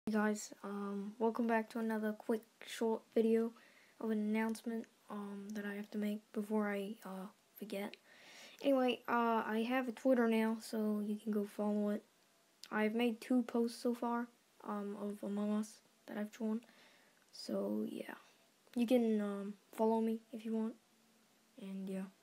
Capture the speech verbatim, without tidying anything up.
Hey guys, um, welcome back to another quick short video of an announcement um, that I have to make before I uh, forget. Anyway, uh, I have a Twitter now, so you can go follow it. I've made two posts so far um, of Among Us that I've drawn, so yeah. You can um, follow me if you want, and yeah.